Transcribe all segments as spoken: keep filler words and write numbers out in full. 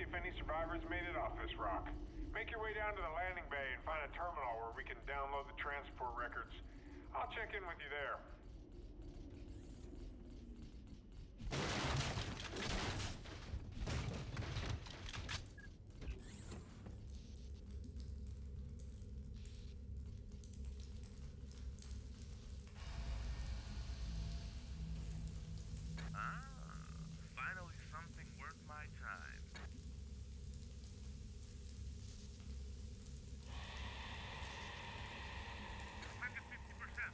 if any survivors made it off this rock. Make your way down to the landing bay and find a terminal where we can download the transport records. I'll check in with you there. Ah, finally something worth my time. Back at fifty percent.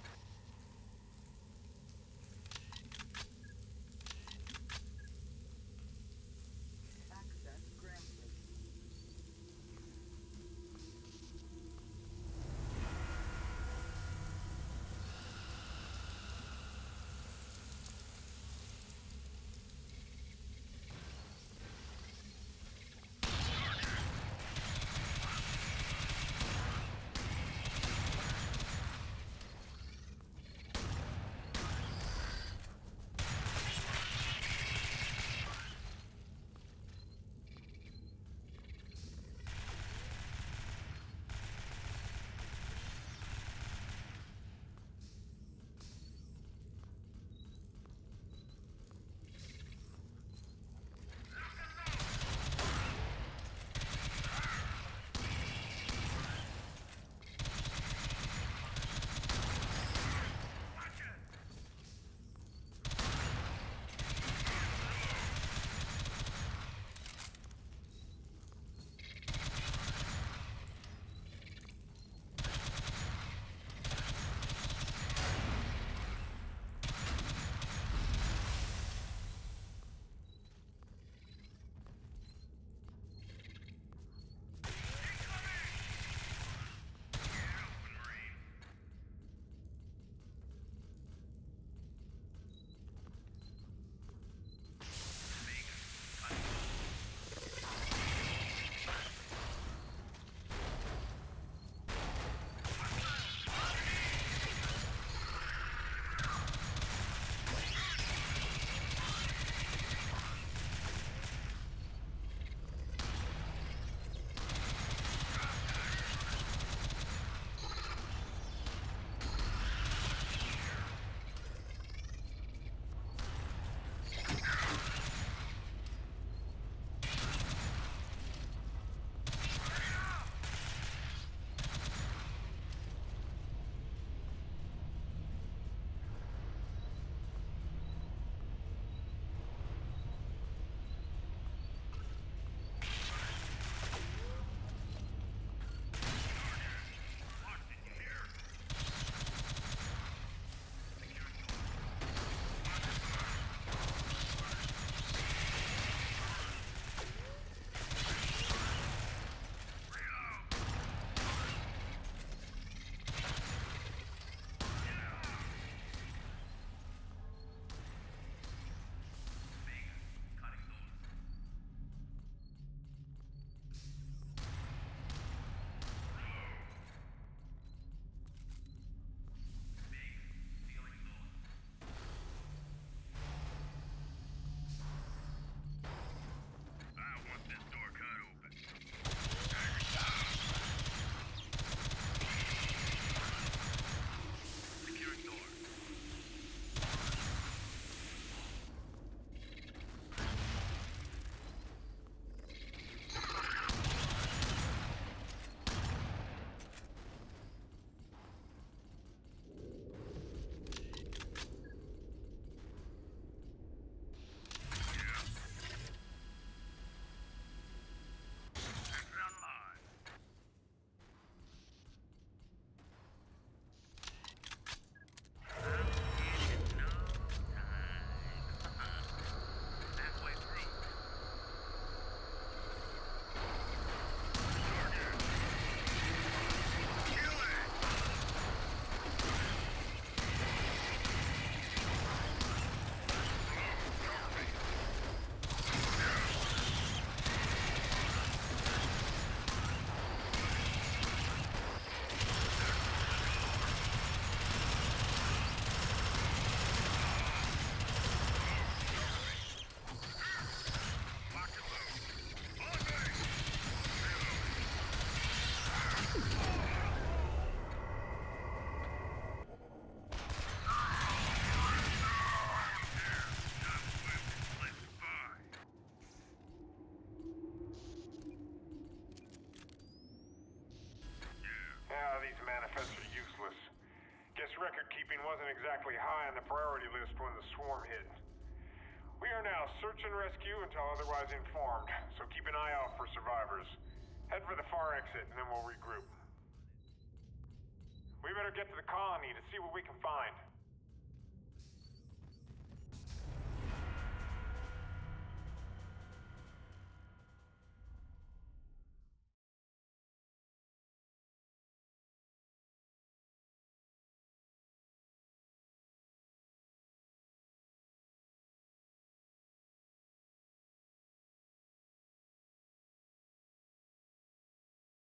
record keeping wasn't exactly high on the priority list when the swarm hit. We are now search and rescue until otherwise informed, so keep an eye out for survivors. Head for the far exit and then we'll regroup. We better get to the colony to see what we can find.